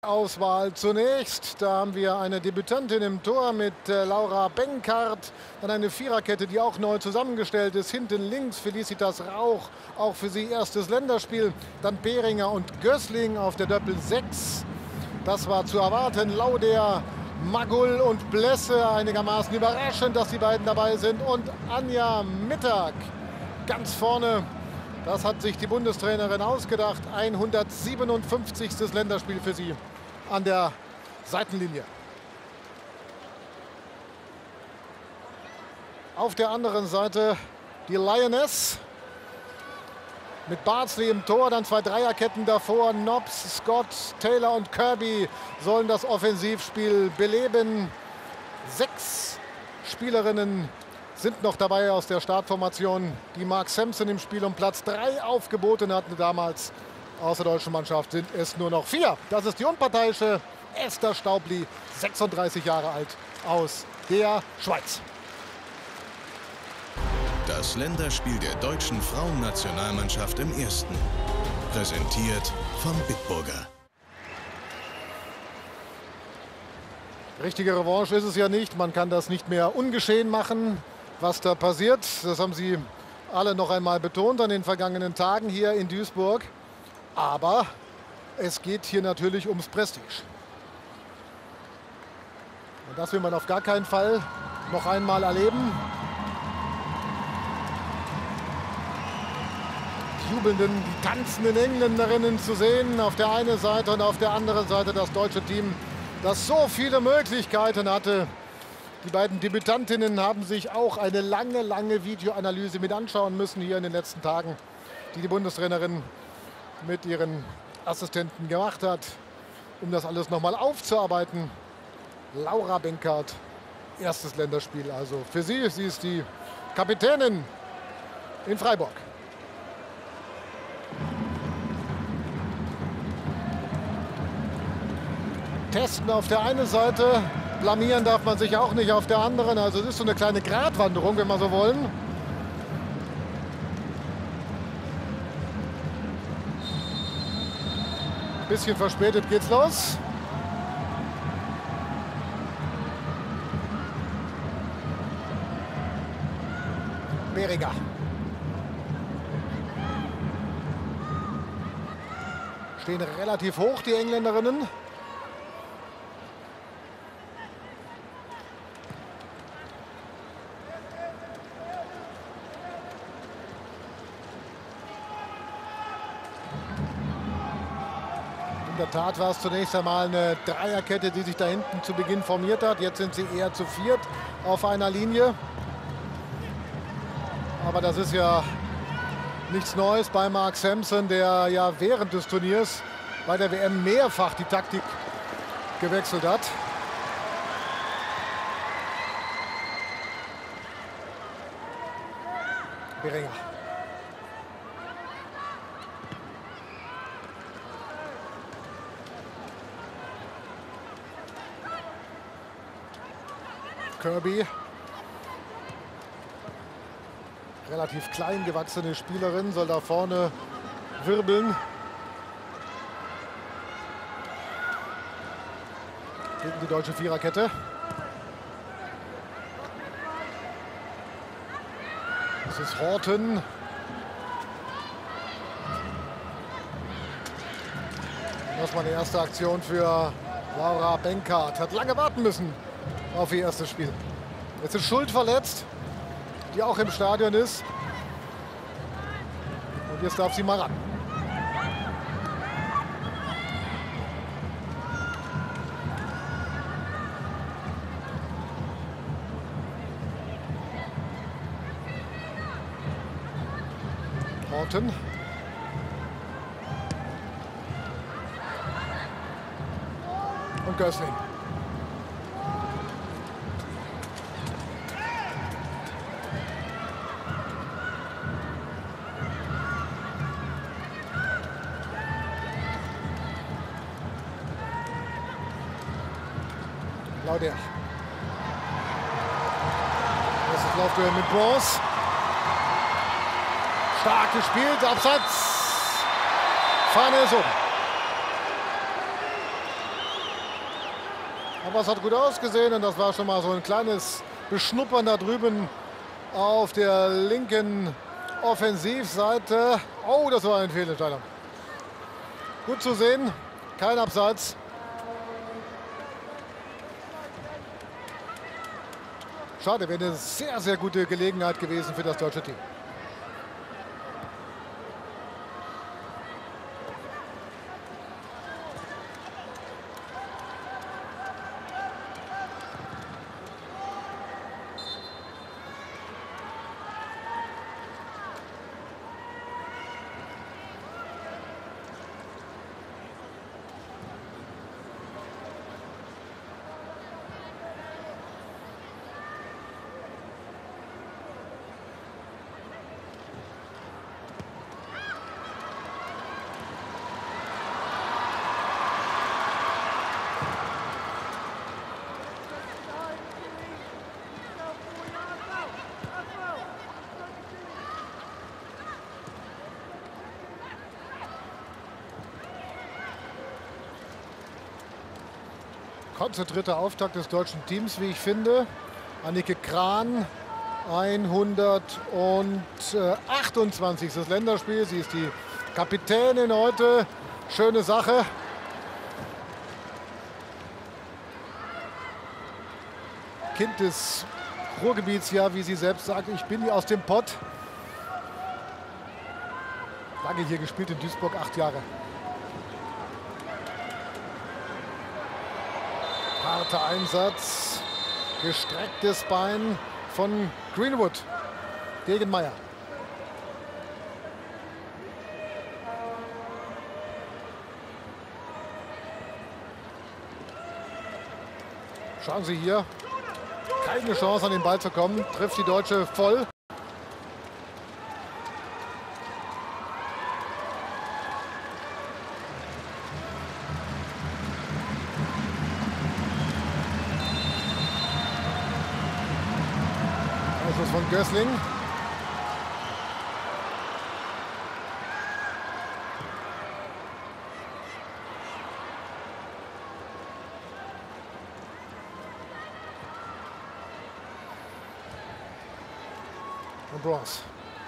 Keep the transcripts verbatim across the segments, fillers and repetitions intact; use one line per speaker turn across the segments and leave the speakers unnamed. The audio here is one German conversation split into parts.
Auswahl zunächst. Da haben wir eine Debütantin im Tor mit äh, Laura Benkart. Dann eine Viererkette, die auch neu zusammengestellt ist. Hinten links Felicitas Rauch, auch für sie erstes Länderspiel. Dann Behringer und Gößling auf der Doppel sechs. Das war zu erwarten. Lauder, Magul und Blesse, einigermaßen überraschend, dass die beiden dabei sind. Und Anja Mittag ganz vorne. Das hat sich die Bundestrainerin ausgedacht. hundertsiebenundfünfzigstes Länderspiel für sie an der Seitenlinie. Auf der anderen Seite die Lioness mit Bardsley im Tor, dann zwei Dreierketten davor. Nobbs, Scott, Taylor und Kirby sollen das Offensivspiel beleben. Sechs Spielerinnen sind noch dabei aus der Startformation, die Mark Sampson im Spiel um Platz drei aufgeboten hatten damals. Aus der deutschen Mannschaft sind es nur noch vier. Das ist die unparteiische Esther Staubli, sechsunddreißig Jahre alt, aus der Schweiz.
Das Länderspiel der deutschen Frauennationalmannschaft im Ersten. Präsentiert vom Bitburger.
Richtige Revanche ist es ja nicht. Man kann das nicht mehr ungeschehen machen, was da passiert. Das haben sie alle noch einmal betont an den vergangenen Tagen hier in Duisburg. Aber es geht hier natürlich ums Prestige. Und das will man auf gar keinen Fall noch einmal erleben. Die jubelnden, die tanzenden Engländerinnen zu sehen auf der einen Seite und auf der anderen Seite das deutsche Team, das so viele Möglichkeiten hatte. Die beiden Debütantinnen haben sich auch eine lange, lange Videoanalyse mit anschauen müssen hier in den letzten Tagen, die die Bundestrainerin mit ihren Assistenten gemacht hat, um das alles nochmal aufzuarbeiten. Laura Benkart, erstes Länderspiel also für sie. Sie ist die Kapitänin in Freiburg. Testen auf der einen Seite, blamieren darf man sich auch nicht auf der anderen. Also es ist so eine kleine Gratwanderung, wenn wir so wollen. Bisschen verspätet geht's los. Behringer. Stehen relativ hoch, die Engländerinnen. In der Tat war es zunächst einmal eine Dreierkette, die sich da hinten zu Beginn formiert hat. Jetzt sind sie eher zu viert auf einer Linie. Aber das ist ja nichts Neues bei Mark Sampson, der ja während des Turniers bei der W M mehrfach die Taktik gewechselt hat. Behringer. Kirby. Relativ klein gewachsene Spielerin, soll da vorne wirbeln. Gegen die deutsche Viererkette. Das ist Horton. Das war die erste Aktion für Laura Benkart. Hat lange warten müssen auf ihr erstes Spiel. Jetzt ist Schuld verletzt, die auch im Stadion ist. Und jetzt darf sie mal ran. Horton. Und Gößling. Lauder. Das ist Laufduell mit Bronze. Stark gespielt, Abseits. Fahne ist oben. Aber es hat gut ausgesehen und das war schon mal so ein kleines Beschnuppern da drüben auf der linken Offensivseite. Oh, das war eine Fehlentscheidung. Gut zu sehen, kein Abseits. Schade, wäre eine sehr, sehr gute Gelegenheit gewesen für das deutsche Team. Konzentrierter Auftakt des deutschen Teams, wie ich finde. Annike Krahn, hundertachtundzwanzigstes Länderspiel. Sie ist die Kapitänin heute. Schöne Sache. Kind des Ruhrgebiets, ja, wie sie selbst sagt. Ich bin aus dem Pott. Lange hier gespielt in Duisburg, acht Jahre. Harter Einsatz, gestrecktes Bein von Greenwood gegen Meyer. Schauen Sie hier, keine Chance an den Ball zu kommen, trifft die Deutsche voll. Von Gößling. Und Bronze.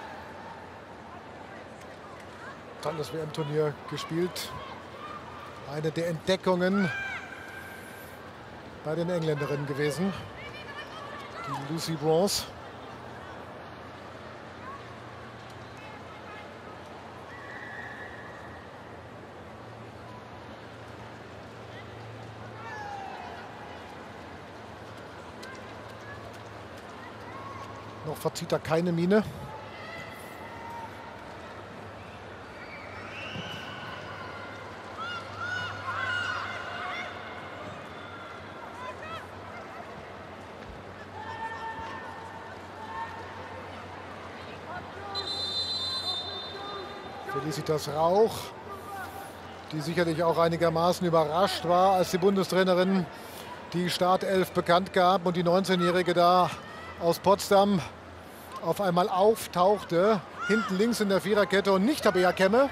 Tolles W M-Turnier gespielt. Eine der Entdeckungen bei den Engländerinnen gewesen. Die Lucy Bronze. Noch verzieht er keine Miene. Felicitas Rauch, die sicherlich auch einigermaßen überrascht war, als die Bundestrainerin die Startelf bekannt gab und die neunzehnjährige da aus Potsdam auf einmal auftauchte, hinten links in der Viererkette und nicht Tabea Kemme.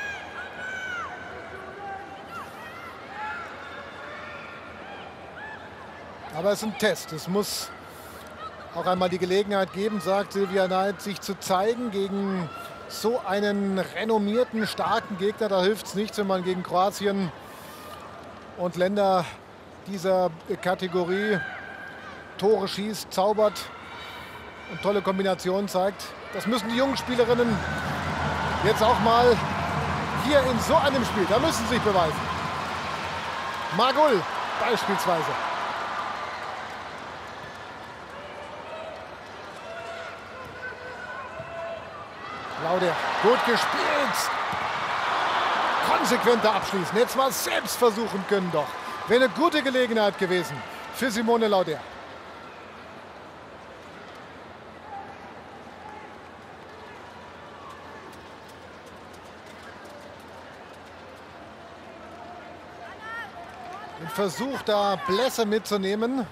Aber es ist ein Test. Es muss auch einmal die Gelegenheit geben, sagt Silvia Neid, sich zu zeigen gegen so einen renommierten, starken Gegner. Da hilft es nichts, wenn man gegen Kroatien und Länder dieser Kategorie Tore schießt, zaubert und tolle Kombinationen zeigt. Das müssen die jungen Spielerinnen jetzt auch mal hier in so einem Spiel, da müssen sie sich beweisen. Margul beispielsweise. Lauder, gut gespielt. Konsequenter abschließen. Jetzt mal selbst versuchen können doch. Wäre eine gute Gelegenheit gewesen für Simone Lauder. Ein Versuch, da Blässe mitzunehmen.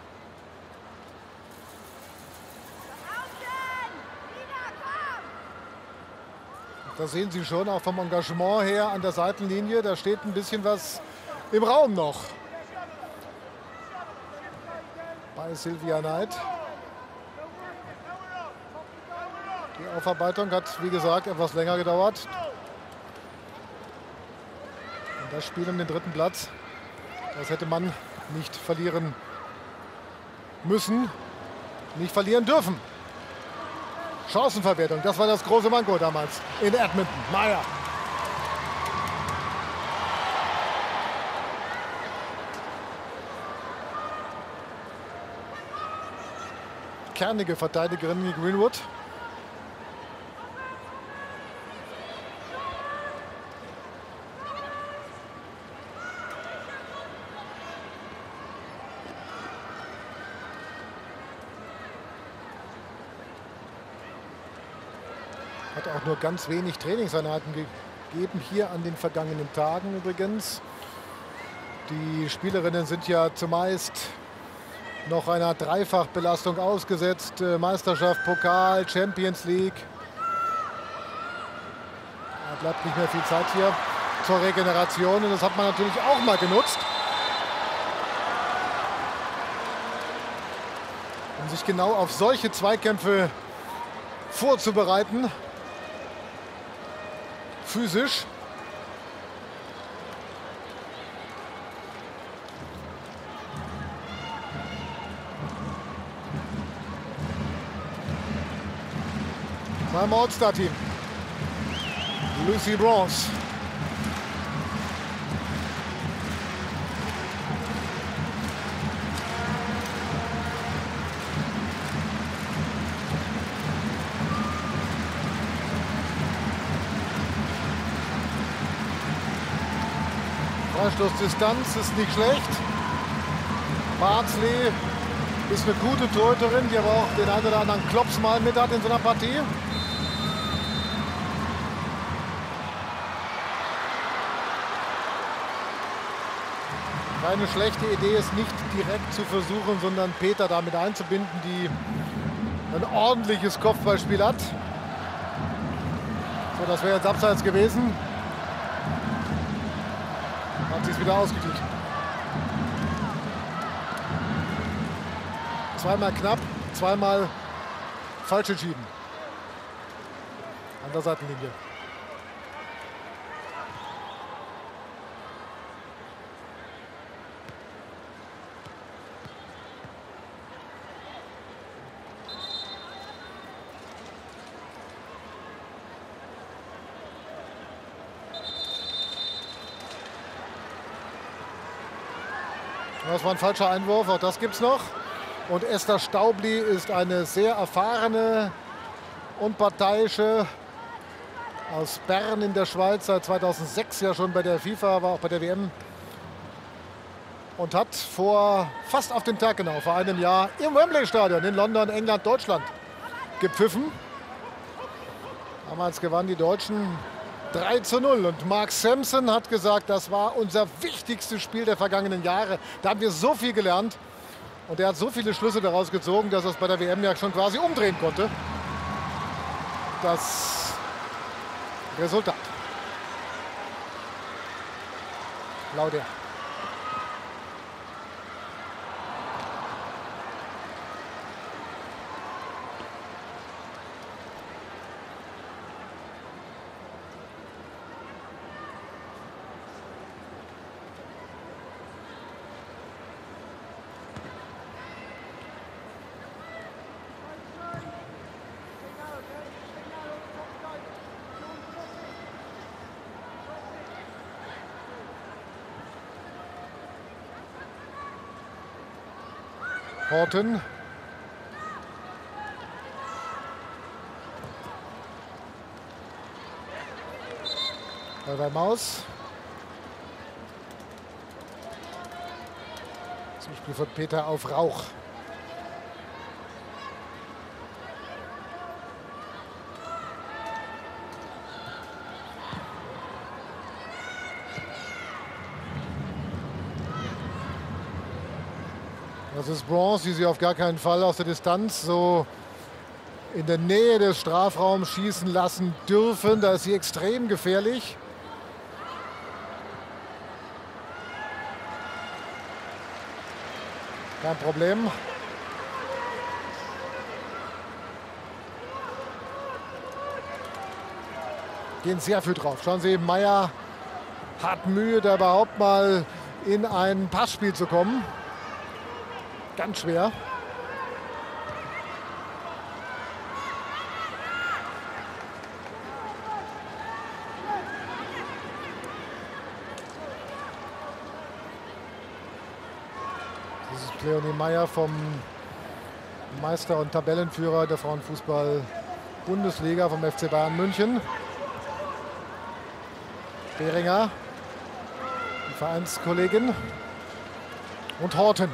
Da sehen Sie schon, auch vom Engagement her an der Seitenlinie, da steht ein bisschen was im Raum noch. bei Silvia Neid. Die Aufarbeitung hat, wie gesagt, etwas länger gedauert. Und das Spiel um den dritten Platz, das hätte man nicht verlieren müssen, nicht verlieren dürfen. Chancenverwertung, das war das große Manko damals in Edmonton. Meier. Kernige Verteidigerin wie Greenwood. Hat auch nur ganz wenig Trainingseinheiten gegeben hier an den vergangenen Tagen übrigens. Die Spielerinnen sind ja zumeist noch einer Dreifachbelastung ausgesetzt. Meisterschaft, Pokal, Champions League. Da bleibt nicht mehr viel Zeit hier zur Regeneration und das hat man natürlich auch mal genutzt, um sich genau auf solche Zweikämpfe vorzubereiten. Physisch. Beim All-Star-Team. Lucy Bronze. Freistoßdistanz ist nicht schlecht. Bardsley ist eine gute Torhüterin, die aber auch den einen oder anderen Klops mal mit hat in so einer Partie. Keine schlechte Idee, es nicht direkt zu versuchen, sondern Peter damit einzubinden, die ein ordentliches Kopfballspiel hat. So, das wäre jetzt abseits gewesen. Hat sich wieder ausgeglichen. Zweimal knapp, zweimal falsch entschieden. An der Seitenlinie. Das war ein falscher Einwurf, auch das gibt es noch. Und Esther Staubli ist eine sehr erfahrene und parteiische aus Bern in der Schweiz, seit zweitausendsechs ja schon bei der FIFA, war auch bei der W M. Und hat vor fast auf den Tag genau, vor einem Jahr im Wembley-Stadion in London, England, Deutschland gepfiffen. Damals gewannen die Deutschen drei zu null und Mark Sampson hat gesagt, das war unser wichtigstes Spiel der vergangenen Jahre. Da haben wir so viel gelernt und er hat so viele Schlüsse daraus gezogen, dass er es bei der W M ja schon quasi umdrehen konnte. Das Resultat. Lauder. Horton. Ball bei Maus. Zum Spiel von Peter auf Rauch. Das ist Bronze, die sie auf gar keinen Fall aus der Distanz so in der Nähe des Strafraums schießen lassen dürfen. Da ist sie extrem gefährlich. Kein Problem. gehen sehr viel drauf. Schauen Sie, Meier hat Mühe, da überhaupt mal in ein Passspiel zu kommen. Ganz schwer. Das ist Leonie Meier vom Meister und Tabellenführer der Frauenfußball-Bundesliga vom F C Bayern München. Behringer, die Vereinskollegin, und Horten.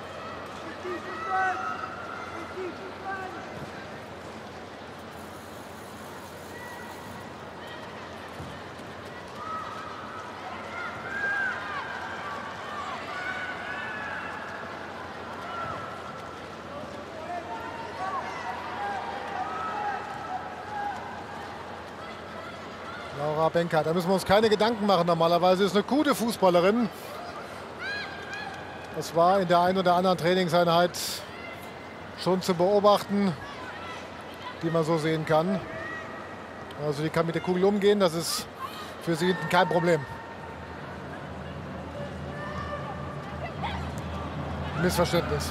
Laura Benkert, da müssen wir uns keine Gedanken machen normalerweise. Ist eine gute Fußballerin. Das war in der einen oder anderen Trainingseinheit schon zu beobachten, die man so sehen kann. Also die kann mit der Kugel umgehen, das ist für sie kein Problem. Missverständnis.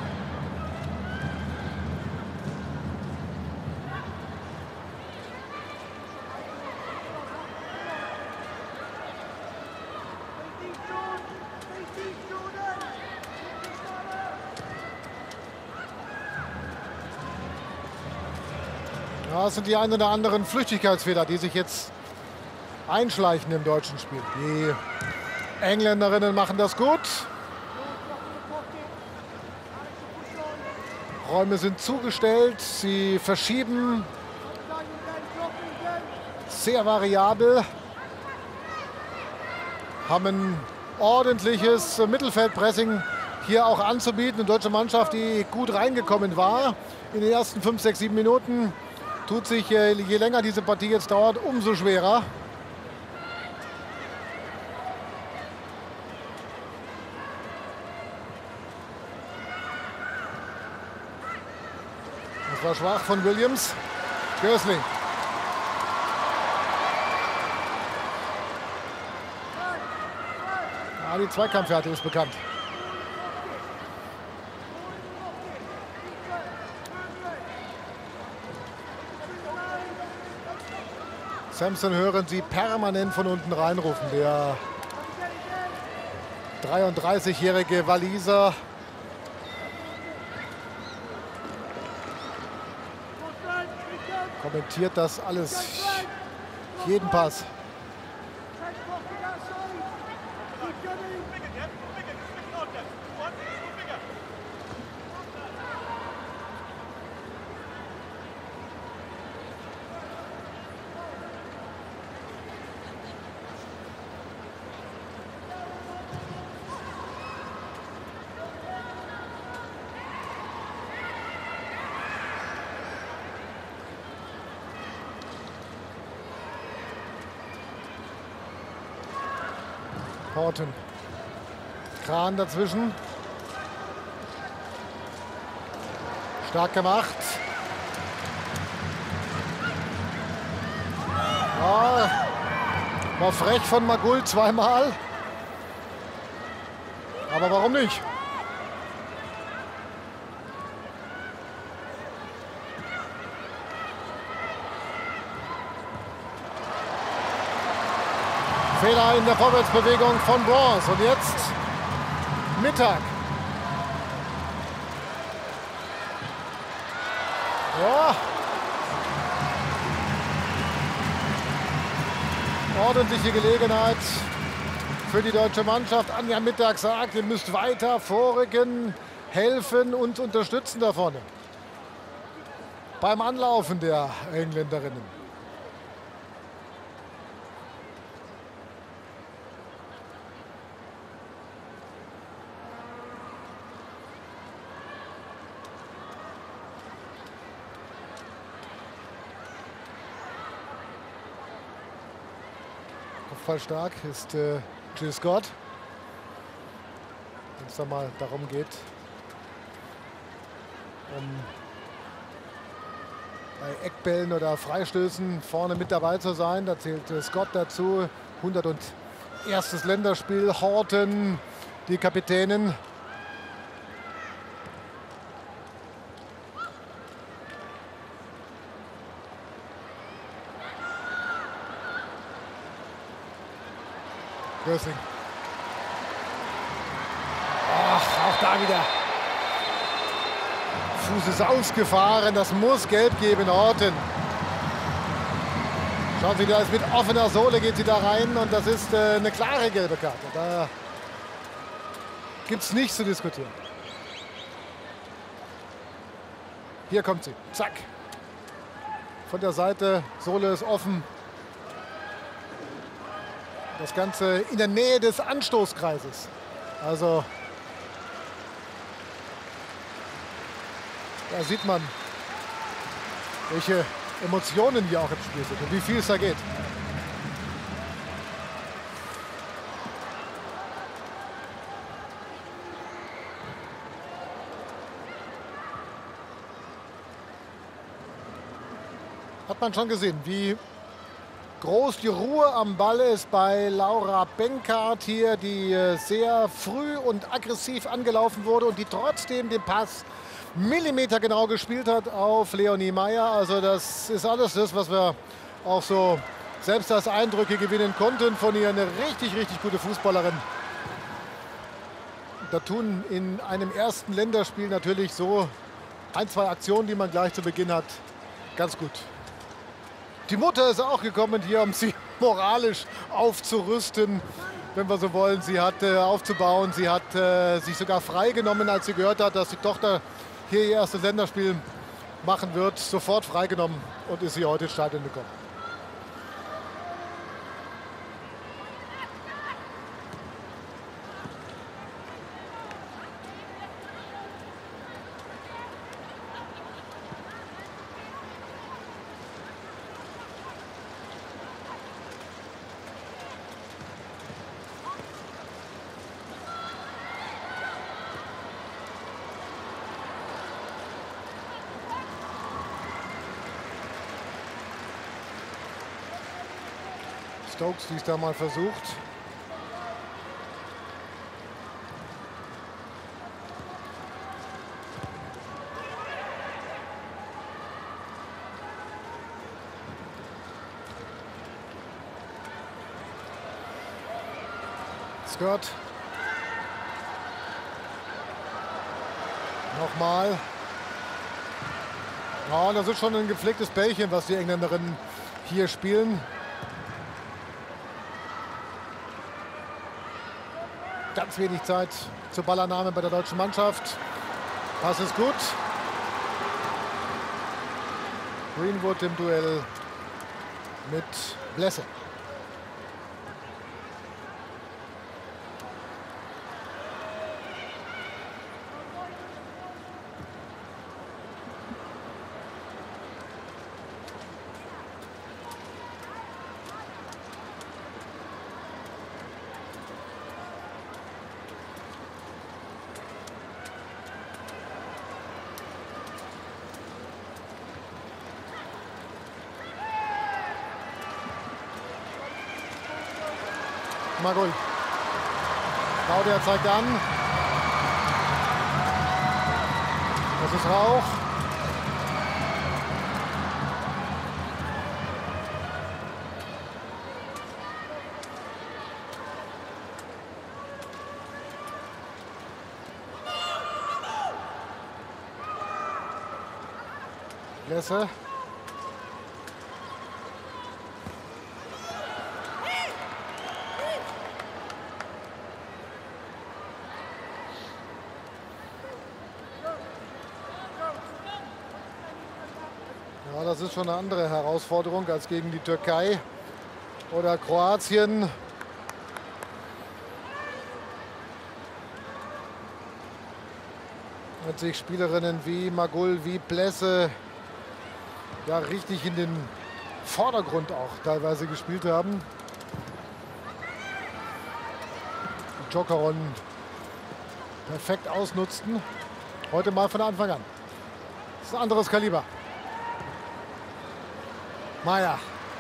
Ja, das sind die ein oder anderen Flüchtigkeitsfehler, die sich jetzt einschleichen im deutschen Spiel. Die Engländerinnen machen das gut. Räume sind zugestellt, sie verschieben sehr variabel, haben ein ordentliches Mittelfeldpressing hier auch anzubieten. Eine deutsche Mannschaft, die gut reingekommen war in den ersten fünf, sechs, sieben Minuten. Tut sich, je länger diese Partie jetzt dauert, umso schwerer. Das war schwach von Williams. Gößling. Ja, die Zweikampfhärte ist bekannt. Sampson hören Sie permanent von unten reinrufen. Der dreiunddreißigjährige Waliser kommentiert das alles, jeden Pass. Horten. Kran dazwischen. Stark gemacht. Ja, war frech von Magul zweimal. Aber warum nicht? Fehler in der Vorwärtsbewegung von Bronze. Und jetzt Mittag. Ja. Ordentliche Gelegenheit für die deutsche Mannschaft. Anja Mittag sagt, ihr müsst weiter vorrücken, helfen und unterstützen da vorne. Beim Anlaufen der Engländerinnen. Stark ist äh, Jill Scott, wenn es da mal darum geht, um bei Eckbällen oder Freistößen vorne mit dabei zu sein. Da zählt Scott dazu. hunderterstes Länderspiel. Horton, die Kapitänin. Gößing. Ach, auch da wieder. Fuß ist ausgefahren. Das muss gelb geben, Horton. Schauen Sie, da ist mit offener Sohle geht sie da rein und das ist äh, eine klare gelbe Karte. Da gibt es nichts zu diskutieren. Hier kommt sie. Zack. Von der Seite. Sohle ist offen. Das Ganze in der Nähe des Anstoßkreises. Also da sieht man, welche Emotionen hier auch im Spiel sind und wie viel es da geht. Hat man schon gesehen, wie groß die Ruhe am Ball ist bei Laura Benkart hier, die sehr früh und aggressiv angelaufen wurde und die trotzdem den Pass millimetergenau gespielt hat auf Leonie Meyer. Also das ist alles das, was wir auch so selbst als Eindrücke gewinnen konnten von ihr. Eine richtig, richtig gute Fußballerin. Da tun in einem ersten Länderspiel natürlich so ein, zwei Aktionen, die man gleich zu Beginn hat, ganz gut. Die Mutter ist auch gekommen hier, um sie moralisch aufzurüsten, wenn wir so wollen. Sie hat äh, aufzubauen, sie hat äh, sich sogar freigenommen, als sie gehört hat, dass die Tochter hier ihr erstes Länderspiel machen wird. Sofort freigenommen und ist sie heute ins Stadion gekommen. Stokes, die es da mal versucht. Scott. Nochmal. Ja, das ist schon ein gepflegtes Bällchen, was die Engländerinnen hier spielen. Ganz wenig Zeit zur Ballannahme bei der deutschen Mannschaft. Pass ist gut. Greenwood im Duell mit Blesse. Magul. Claudia zeigt an. Das ist Rauch. Blesse. Ja, das ist schon eine andere Herausforderung als gegen die Türkei oder Kroatien. Wenn sich Spielerinnen wie Magul, wie Blesse da richtig in den Vordergrund auch teilweise gespielt haben. Die Jokeron perfekt ausnutzten. Heute mal von Anfang an. Das ist ein anderes Kaliber. Meier.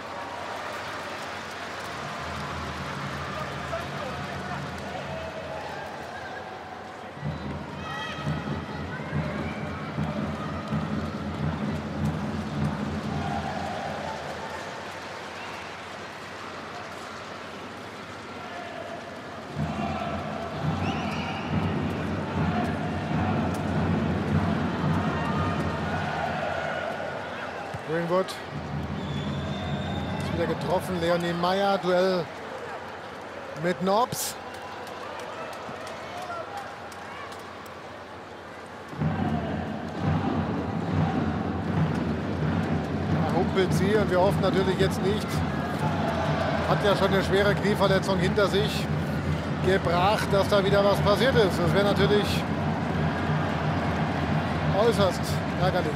Greenwood ist wieder getroffen. Leonie Meier, Duell mit Nobbs. Da humpelt sie und wir hoffen natürlich jetzt nicht. Hat ja schon eine schwere Knieverletzung hinter sich gebracht, dass da wieder was passiert ist. Das wäre natürlich äußerst ärgerlich.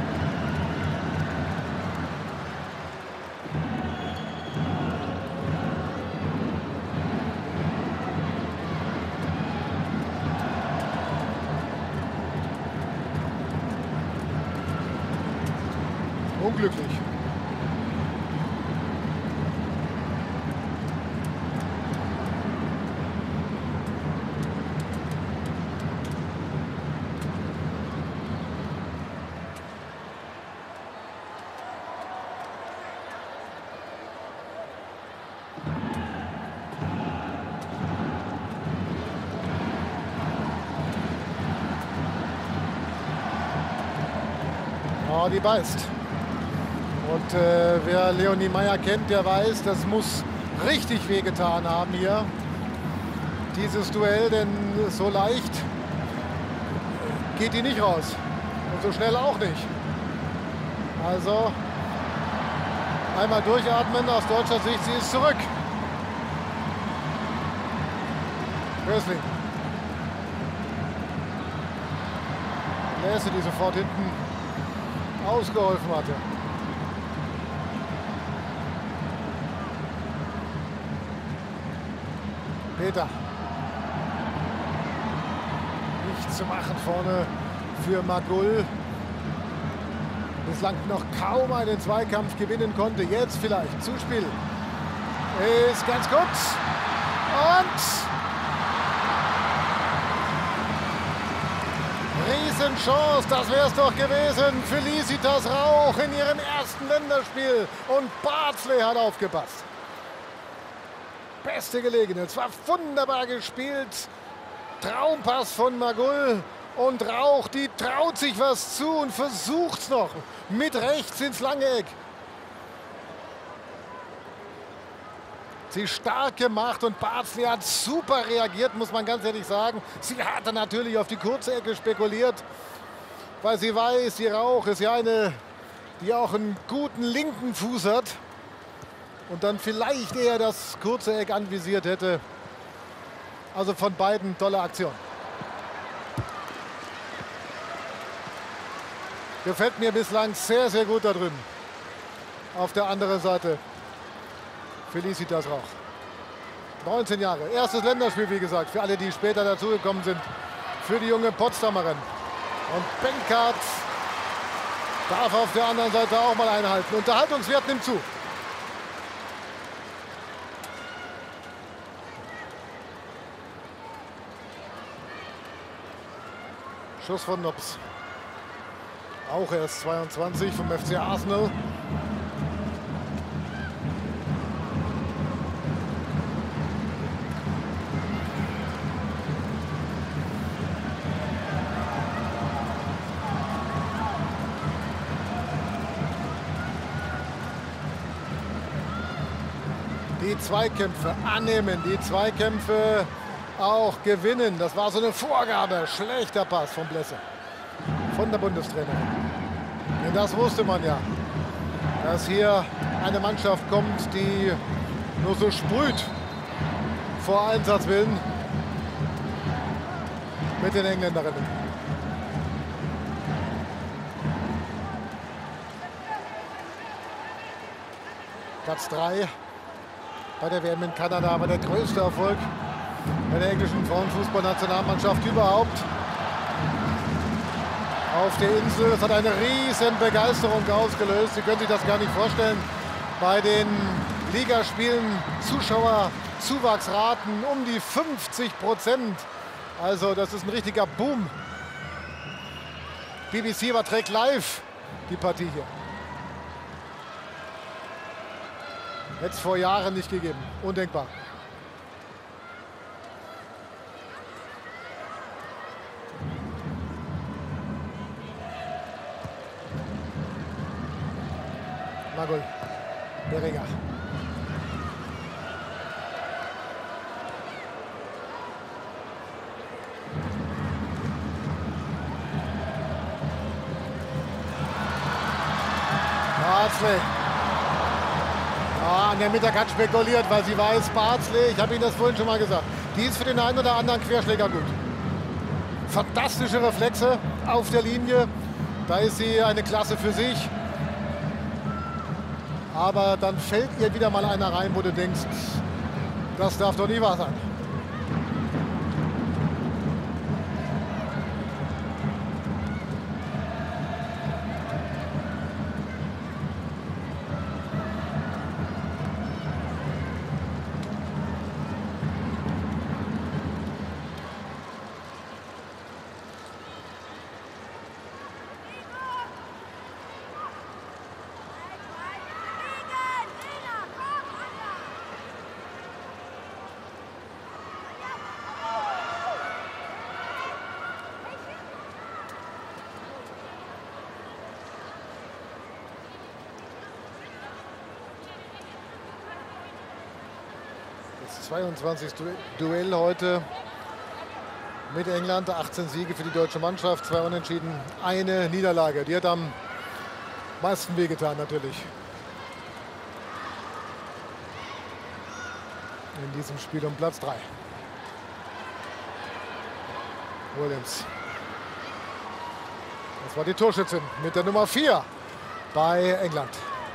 Unglücklich. Oh, die beißt. Und äh, wer Leonie Meier kennt, der weiß, das muss richtig wehgetan haben hier. Dieses Duell, denn so leicht geht die nicht raus. Und so schnell auch nicht. Also einmal durchatmen aus deutscher Sicht, sie ist zurück. Rösling. Lässe, die sofort hinten ausgeholfen hatte. Peter. Nichts zu machen vorne für Magull. Bislang noch kaum einen Zweikampf gewinnen konnte. Jetzt vielleicht Zuspiel. Ist ganz gut. Und Riesenchance, das wäre es doch gewesen. Felicitas Rauch in ihrem ersten Länderspiel. Und Bardsley hat aufgepasst. Beste Gelegenheit. Es war wunderbar gespielt. Traumpass von Magull. Und Rauch, die traut sich was zu und versucht es noch. Mit rechts ins lange Eck. Sie stark gemacht und Bardsley hat super reagiert, muss man ganz ehrlich sagen. Sie hatte natürlich auf die kurze Ecke spekuliert, weil sie weiß, die Rauch ist ja eine, die auch einen guten linken Fuß hat. Und dann vielleicht eher das kurze Eck anvisiert hätte. Also von beiden tolle Aktion. Gefällt mir bislang sehr, sehr gut da drüben. Auf der anderen Seite Felicitas Rauch. neunzehn Jahre. Erstes Länderspiel, wie gesagt, für alle, die später dazugekommen sind. Für die junge Potsdamerin. Und Benkert darf auf der anderen Seite auch mal einhalten. Unterhaltungswert nimmt zu. Schuss von Nobbs. Auch erst zweiundzwanzig vom F C Arsenal. Die Zweikämpfe annehmen, die Zweikämpfe auch gewinnen. Das war so eine Vorgabe. Schlechter Pass von Blesse, von der Bundestrainerin. Denn das wusste man ja, dass hier eine Mannschaft kommt, die nur so sprüht vor Einsatzwillen mit den Engländerinnen. Platz drei bei der W M in Kanada war der größte Erfolg bei der englischen Frauenfußballnationalmannschaft überhaupt. Auf der Insel, das hat eine riesen Begeisterung ausgelöst. Sie können sich das gar nicht vorstellen. bei den Ligaspielen Zuschauerzuwachsraten um die fünfzig Prozent. Also das ist ein richtiger Boom. B B C überträgt live die Partie hier. Hätte es vor Jahren nicht gegeben. Undenkbar. Magul. Beringer. Barnsley. Ja, Anja Mittag hat spekuliert, weil sie weiß, Barnsley, ich habe Ihnen das vorhin schon mal gesagt, die ist für den einen oder anderen Querschläger gut. Fantastische Reflexe auf der Linie. Da ist sie eine Klasse für sich. Aber dann fällt ihr wieder mal einer rein, wo du denkst, das darf doch nie wahr sein. Das zweiundzwanzigste Duell heute mit England. achtzehn Siege für die deutsche Mannschaft, zwei Unentschieden, eine Niederlage. Die hat am meisten wehgetan natürlich in diesem Spiel um Platz drei. Williams. Das war die Torschützin mit der Nummer vier bei England.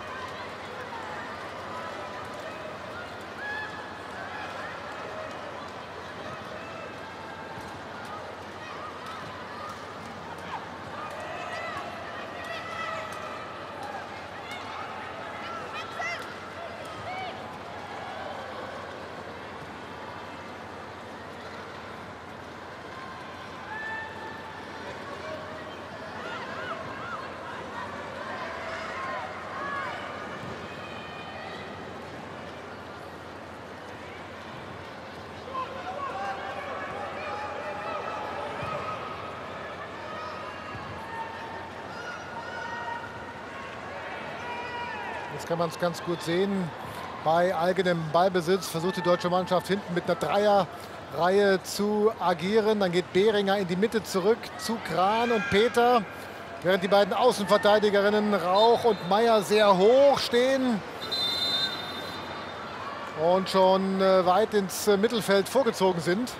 Jetzt kann man es ganz gut sehen. Bei eigenem Ballbesitz versucht die deutsche Mannschaft hinten mit einer Dreierreihe zu agieren. Dann geht Beringer in die Mitte zurück zu Kran und Peter. Während die beiden Außenverteidigerinnen Rauch und Meier sehr hoch stehen und schon weit ins Mittelfeld vorgezogen sind.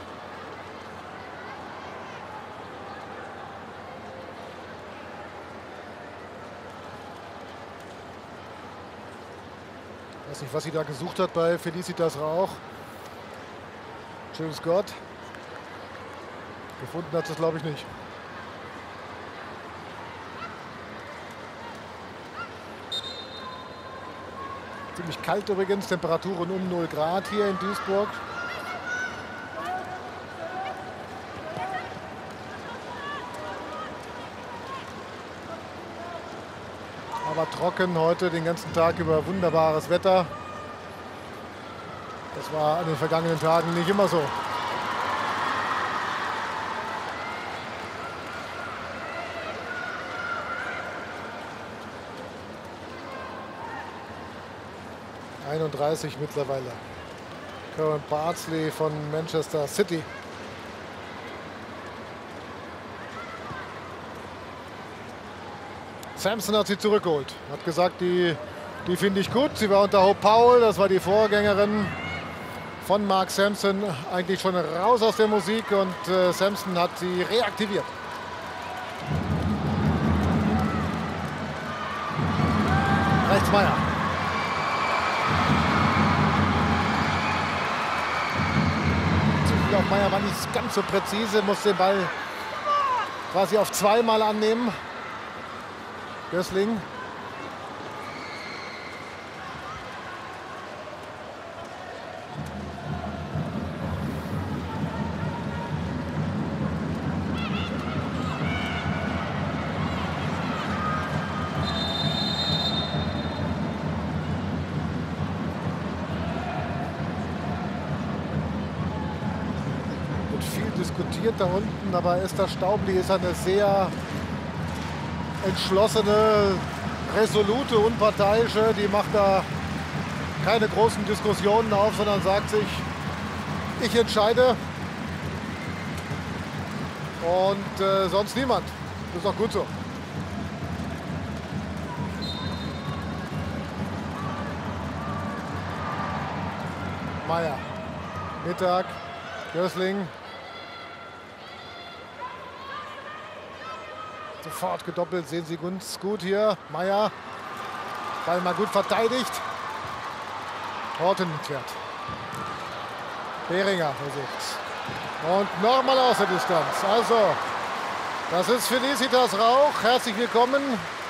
Ich weiß nicht, was sie da gesucht hat bei Felicitas Rauch. Tschüss Gott. Gefunden hat sie es, glaube ich, nicht. Ziemlich kalt übrigens, Temperaturen um null Grad hier in Duisburg. Aber trocken heute den ganzen Tag über, wunderbares Wetter. Das war an den vergangenen Tagen nicht immer so. einunddreißig mittlerweile. Karen Bardsley von Manchester City. Sampson hat sie zurückgeholt. Hat gesagt, die, die finde ich gut. Sie war unter Hope Powell, das war die Vorgängerin von Mark Sampson, eigentlich schon raus aus der Musik, und äh, Sampson hat sie reaktiviert. Rechts Meier. Auch Meier war nicht ganz so präzise, muss den Ball quasi auf zweimal annehmen. Gößling. passiert da unten, aber Esther Staubli ist eine sehr entschlossene, resolute, unparteiische, die macht da keine großen Diskussionen auf, sondern sagt sich, ich entscheide und äh, sonst niemand. Das ist auch gut so. Meier, Mittag, Gößling. Sofort gedoppelt, sehen Sie ganz gut hier. Meier, Ball mal gut verteidigt. Horten klärt. Behringer versucht. Und nochmal aus der Distanz. Also, das ist Felicitas Rauch. Herzlich willkommen.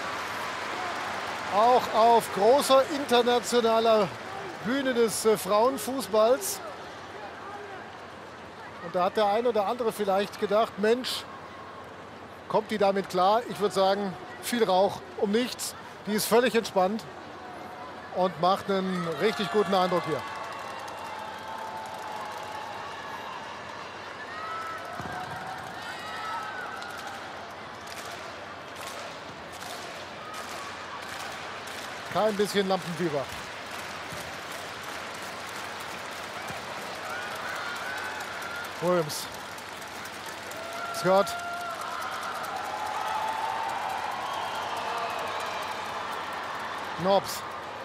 Auch auf großer internationaler Bühne des äh, Frauenfußballs. Und da hat der eine oder andere vielleicht gedacht, Mensch, kommt die damit klar? Ich würde sagen, viel Rauch um nichts. Die ist völlig entspannt und macht einen richtig guten Eindruck hier. Kein bisschen Lampenfieber. Williams. Scott. Nobbs.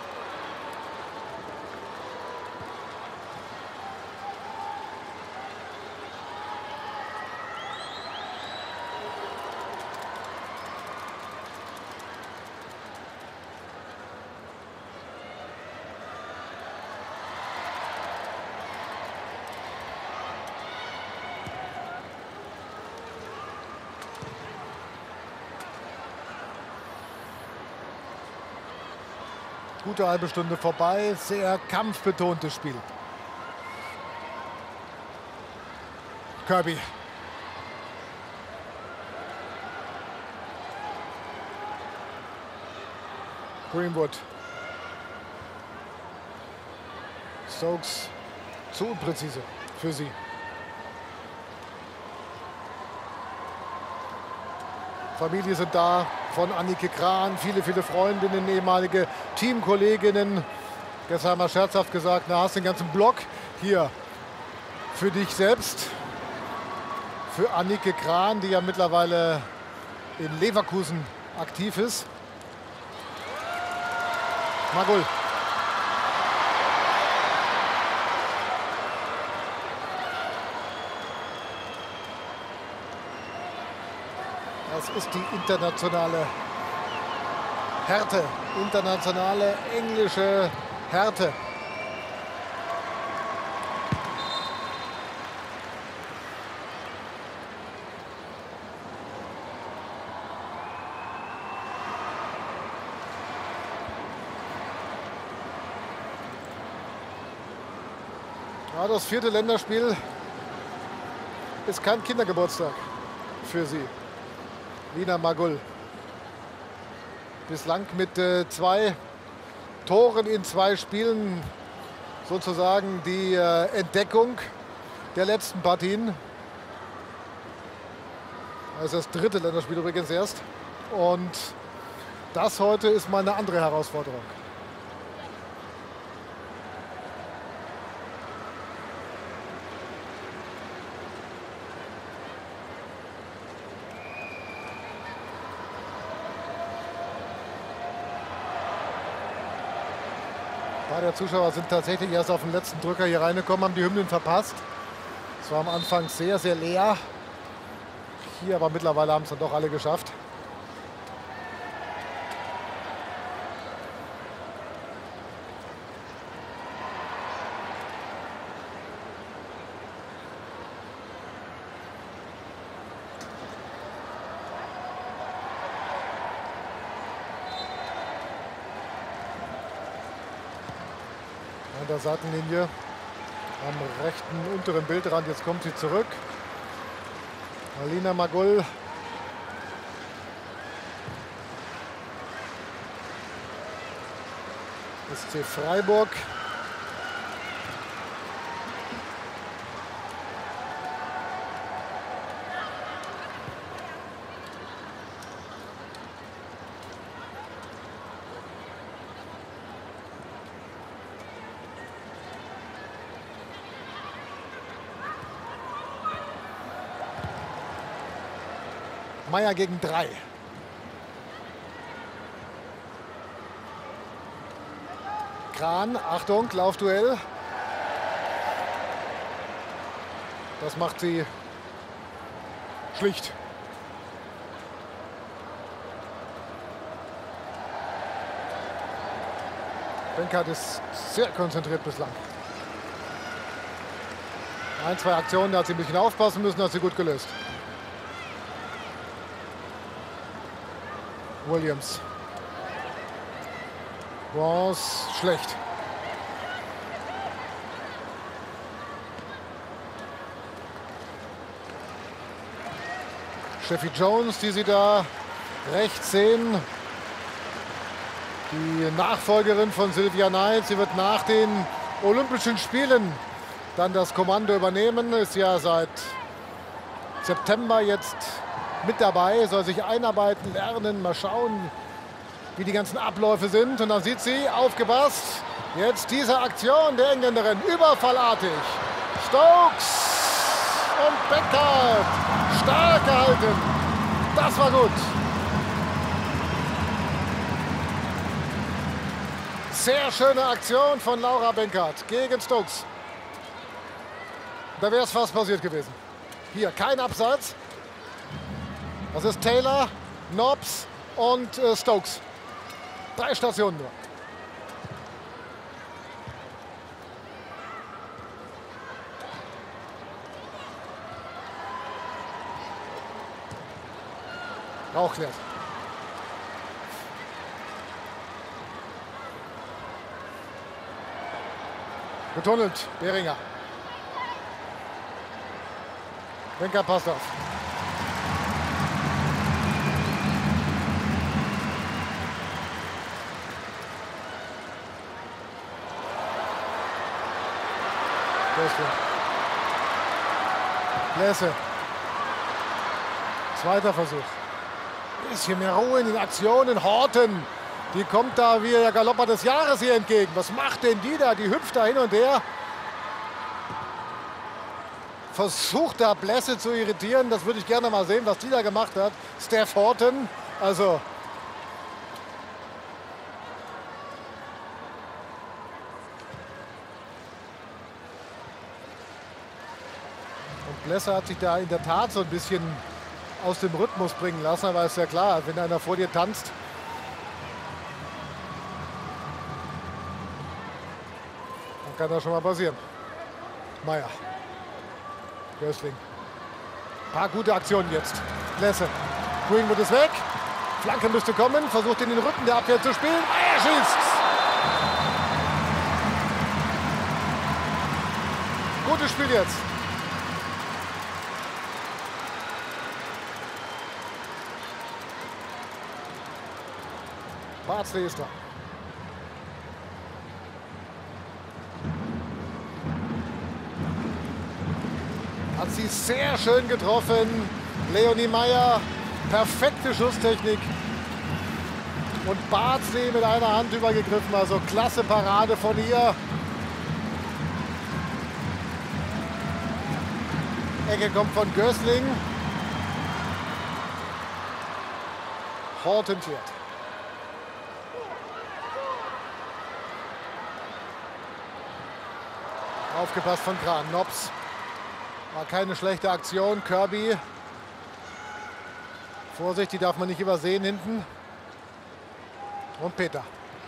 Gute halbe Stunde vorbei, sehr kampfbetontes Spiel. Kirby. Greenwood. Stokes zu unpräzise für sie. Familie sind da von Annike Kran, viele, viele Freundinnen, ehemalige Teamkolleginnen. Gestern haben wir scherzhaft gesagt, na, hast den ganzen Block hier für dich selbst. Für Annike Kran, die ja mittlerweile in Leverkusen aktiv ist. Magul. Das ist die internationale Härte, internationale englische Härte. Ja, das vierte Länderspiel ist kein Kindergeburtstag für sie. Lina Magul. Bislang mit äh, zwei Toren in zwei Spielen sozusagen die äh, Entdeckung der letzten Partien. Das ist das dritte Länderspiel übrigens erst. Und das heute ist mal eine andere Herausforderung. Ein paar der Zuschauer sind tatsächlich erst auf den letzten Drücker hier reingekommen, haben die Hymnen verpasst. Es war am Anfang sehr, sehr leer. Hier aber mittlerweile haben es dann doch alle geschafft. An der Seitenlinie am rechten unteren Bildrand. Jetzt kommt sie zurück. Alina Magul. S C Freiburg. Meier gegen drei. Kran, Achtung, Laufduell. Das macht sie schlicht. Benkert ist sehr konzentriert bislang. Ein, zwei Aktionen, da hat sie ein bisschen aufpassen müssen, hat sie gut gelöst. Williams. Bronze schlecht. Steffi Jones, die Sie da rechts sehen. Die Nachfolgerin von Silvia Knight. Sie wird nach den Olympischen Spielen dann das Kommando übernehmen. Ist ja seit September jetzt mit dabei. Soll sich einarbeiten, lernen, mal schauen, wie die ganzen Abläufe sind. Und dann sieht sie, aufgepasst, jetzt diese Aktion der Engländerin, überfallartig. Stokes und Benkert, stark gehalten. Das war gut. Sehr schöne Aktion von Laura Benkert gegen Stokes. Da wäre es fast passiert gewesen. Hier kein Abseits. Das ist Taylor, Nobbs und äh, Stokes. Drei Stationen nur. Rauch klärt. Getunnelt, Behringer. Benkert passt auf. Blässe. Zweiter Versuch. Bisschen mehr Ruhe in den Aktionen. Horton, die kommt da wie der Galopper des Jahres hier entgegen. Was macht denn die da? Die hüpft da hin und her. Versucht da Blässe zu irritieren. Das würde ich gerne mal sehen, was die da gemacht hat. Steph Horton. Also Blässe hat sich da in der Tat so ein bisschen aus dem Rhythmus bringen lassen, aber ist ja klar, wenn einer vor dir tanzt. Dann kann das schon mal passieren. Meier. Gößling. Ein paar gute Aktionen jetzt. Blässe. Greenwood ist weg. Flanke müsste kommen. Versucht in den Rücken der Abwehr zu spielen. Meier schießt. Gutes Spiel jetzt. Bardsley ist da. Hat sie sehr schön getroffen. Leonie Meier, perfekte Schusstechnik. Und Bardsley mit einer Hand übergegriffen. Also klasse Parade von ihr. Ecke kommt von Gößling. Horton klärt. Aufgepasst von Kran. Nobbs. War keine schlechte Aktion. Kirby. Vorsicht, die darf man nicht übersehen hinten. Und Peter.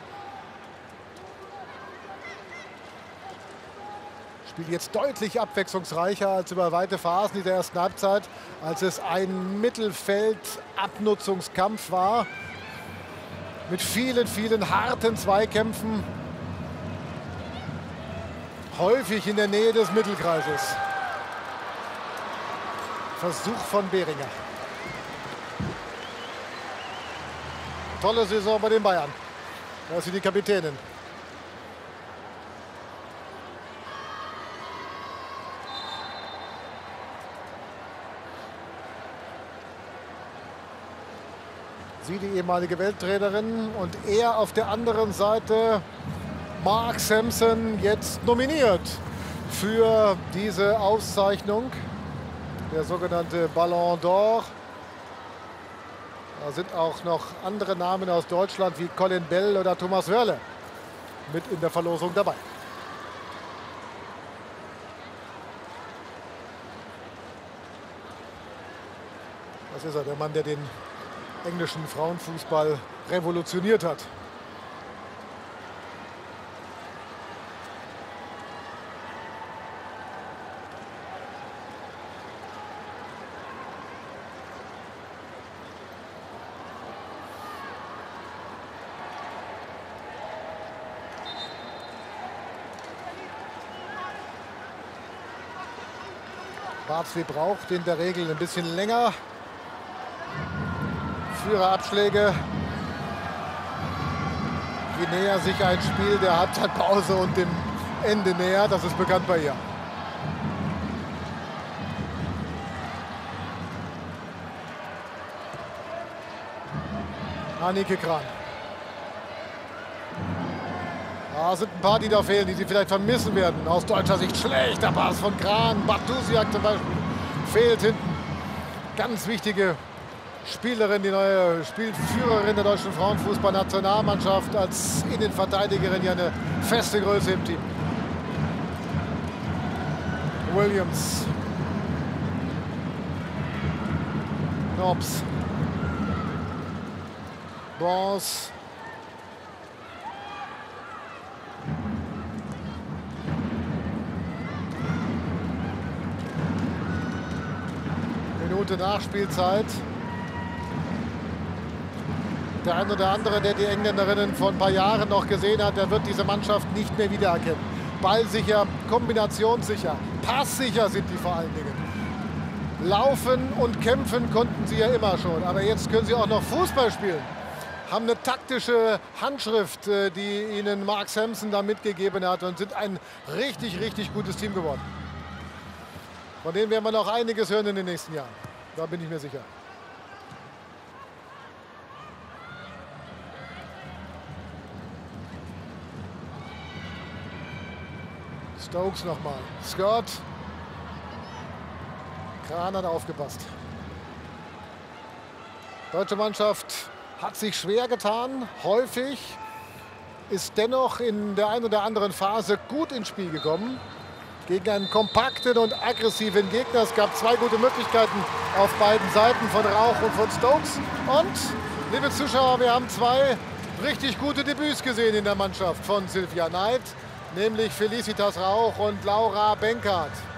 Spiel jetzt deutlich abwechslungsreicher als über weite Phasen dieser ersten Halbzeit, als es ein Mittelfeld-Abnutzungskampf war. Mit vielen, vielen harten Zweikämpfen. Häufig in der Nähe des Mittelkreises. Versuch von Behringer. Tolle Saison bei den Bayern. Da ist sie die Kapitänin. Sie, die ehemalige Welttrainerin, und er auf der anderen Seite, Mark Sampson, jetzt nominiert für diese Auszeichnung, der sogenannte Ballon d'Or. Da sind auch noch andere Namen aus Deutschland wie Colin Bell oder Thomas Wörle mit in der Verlosung dabei. Das ist er, der Mann, der den englischen Frauenfußball revolutioniert hat. Barnsley braucht in der Regel ein bisschen länger. Führerabschläge. Je näher sich ein Spiel der Halbzeitpause und dem Ende näher, das ist bekannt bei ihr. Annike Kran. Da sind ein paar, die da fehlen, die sie vielleicht vermissen werden. Aus deutscher Sicht schlechter Pass von Kran. Bartusiak zum Beispiel fehlt hinten. Ganz wichtige Spielerin, die neue Spielführerin der deutschen Frauenfußballnationalmannschaft, als Innenverteidigerin ja eine feste Größe im Team. Williams. Knopps. Bons. Minute Nachspielzeit. Der ein oder andere, der die Engländerinnen vor ein paar Jahren noch gesehen hat, der wird diese Mannschaft nicht mehr wiedererkennen. Ballsicher, kombinationssicher, passsicher sind die vor allen Dingen. Laufen und kämpfen konnten sie ja immer schon, aber jetzt können sie auch noch Fußball spielen. Haben eine taktische Handschrift, die ihnen Mark Sampson da mitgegeben hat, und sind ein richtig, richtig gutes Team geworden. Von denen werden wir noch einiges hören in den nächsten Jahren. Da bin ich mir sicher. Stokes nochmal. Scott. Kran hat aufgepasst. Deutsche Mannschaft hat sich schwer getan, häufig, ist dennoch in der einen oder anderen Phase gut ins Spiel gekommen. Gegen einen kompakten und aggressiven Gegner. Es gab zwei gute Möglichkeiten auf beiden Seiten, von Rauch und von Stokes. Und, liebe Zuschauer, wir haben zwei richtig gute Debüts gesehen in der Mannschaft von Sylvia Knight, nämlich Felicitas Rauch und Laura Benkert.